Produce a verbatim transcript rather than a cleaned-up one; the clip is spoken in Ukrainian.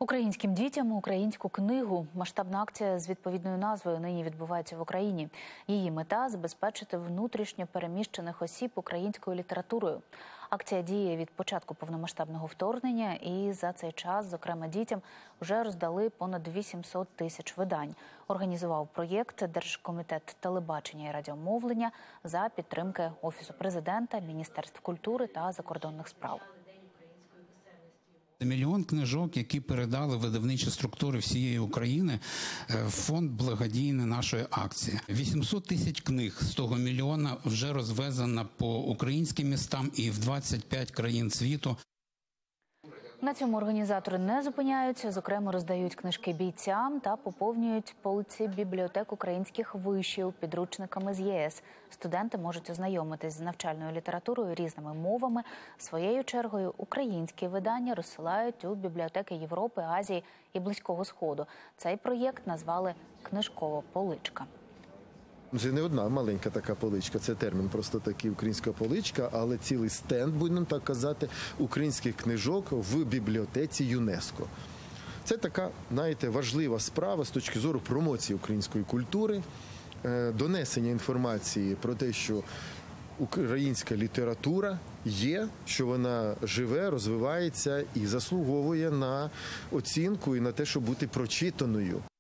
Українським дітям українську книгу. Масштабна акція з відповідною назвою нині відбувається в Україні. Її мета – забезпечити внутрішньо переміщених осіб українською літературою. Акція діє від початку повномасштабного вторгнення і за цей час, зокрема дітям, вже роздали понад вісімсот тисяч видань. Організував проєкт Держкомітет телебачення і радіомовлення за підтримки Офісу президента, Міністерств культури та закордонних справ. Мільйон книжок, які передали видавничі структури всієї України в фонд благодійної нашої акції. вісімсот тисяч книг з того мільйона вже розвезено по українським містам і в двадцять п'ять країн світу. На цьому організатори не зупиняються. Зокрема, роздають книжки бійцям та поповнюють полиці бібліотек українських вишів підручниками з ЄС. Студенти можуть ознайомитись з навчальною літературою різними мовами. Своєю чергою українські видання розсилають у бібліотеки Європи, Азії і Близького Сходу. Цей проєкт назвали «Книжкова поличка». Це не одна маленька така поличка, це термін просто такий, українська поличка, але цілий стенд, будемо так казати, українських книжок в бібліотеці ЮНЕСКО. Це така, знаєте, важлива справа з точки зору промоції української культури, донесення інформації про те, що українська література є, що вона живе, розвивається і заслуговує на оцінку і на те, щоб бути прочитаною.